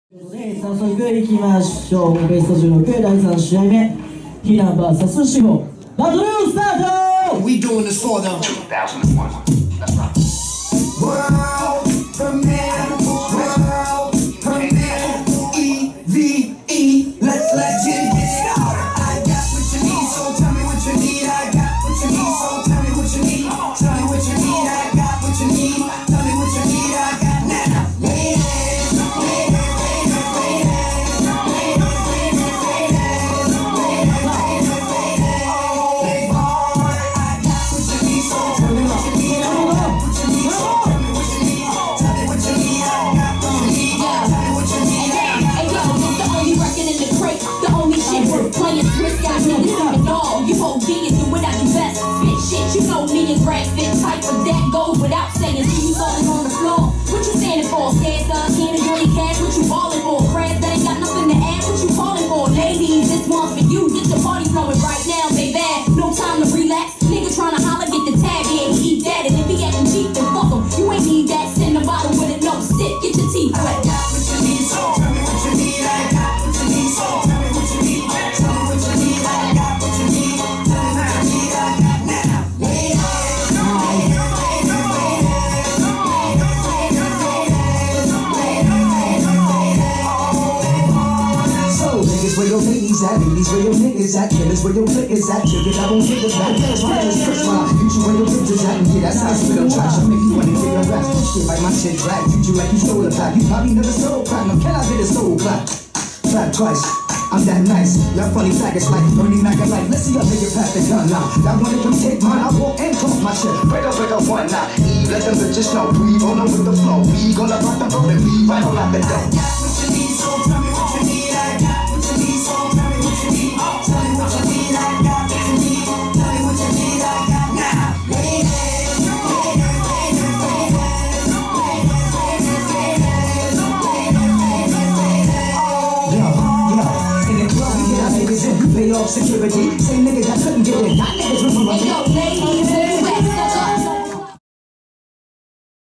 早速いきましょう。ベスト16第3試合目、ヒナ VS シホバトルスタート。 We doing this for them. 2001. That's right. World premiere, world premiere, EVE. Let's let it get started. I got what you need, so tell me what you need. I got what you need, so tell me what you need. Tell me what you need. I got what you need. Tell me what you need. I got now. Playing Swiss guys, no, this ain't a dog. You hold D and do it at your best. Spit shit, you know me and Greg fit tight, but that goes without saying. See you falling on the floor. What you standing for? Scared son, can't enjoy your cash. What you balling for? Crabs that ain't got nothing to add. What you calling for? Ladies, this one's for you. Get the party flowing right now, baby. No time to relax. Nigga trying to holler, get the tab. Yeah, he eat that, and if he acting cheap, then fuck him. You ain't need that. Send a bottle with it, no sip. Get your teeth wet. I got what you need, so tell me what you need. I got what you need, so tell me what you need. Where your ladies at, ladies where your niggas at, killers where your clickers at, triggered I won't give it back. Spiders first while you where your pictures at, and yeah that's how I spit on trash. I make you wanna hear your raps, shit like my shit drag. Treat you like you stole a pack, you probably never stole platinum. Can I get a soul clap? Clap twice. I'm that nice, y'all funny faggots like burning like a light. Let's see y'all make it past the gun now. Y'all wanna come take mine, I walk and talk my shit. Break up one now. Eve, let them bitches know. Breathe on them with the flow. We gonna rock the road and we right on out the door. I got what you need, so tell me what you need. I got what you need, so tell me what you need. Tell me what you need. I got what you need. Tell me what you need. I got now. Pay off security, say niggas I couldn't get in. Y'all niggas remember me. Hey yo, ladies.